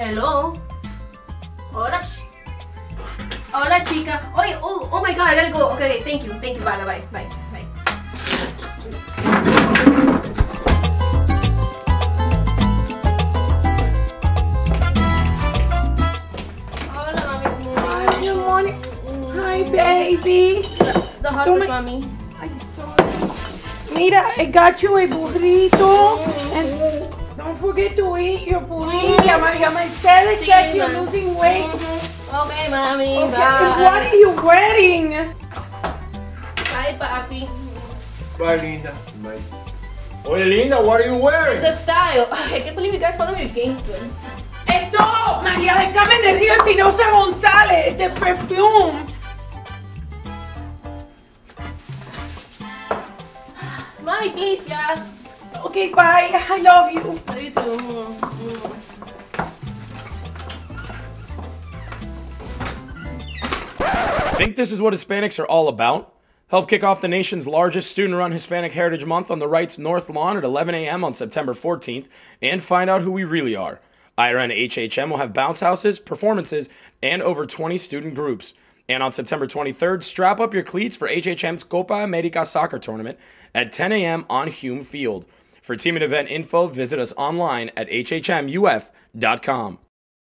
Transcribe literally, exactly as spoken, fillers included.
Hello. Hola. ch- Hola, chica. Oye, oh, oh my god, I gotta go. Okay, okay, thank you, thank you. Bye, bye, bye, bye. Hola, mami. Hi, good morning. Hi, baby. The, the hospital, mami. Ay, sorry. Mira, I got you a burrito. And don't forget to eat your burrito. Maria Mercedes Sí, says you're ma'am. losing weight. Okay, mami. Okay, Bye. what are you wearing? Bye, papi. Bye, Linda. Bye. Oye, Linda, what are you wearing? The style. I can't believe you guys follow me gangster. Esto, María del Carmen de Río Espinosa González, de Perfume. Mommy, please, yeah. Okay, bye. I love you. Love you too. Mm. Think this is what Hispanics are all about? Help kick off the nation's largest student-run Hispanic Heritage Month on the Right's North Lawn at eleven a m on September fourteenth and find out who we really are. I R N H H M will have bounce houses, performances, and over twenty student groups. And on September twenty-third, strap up your cleats for H H M's Copa America soccer tournament at ten a m on Hume Field. For team and event info, visit us online at h h m u f dot com.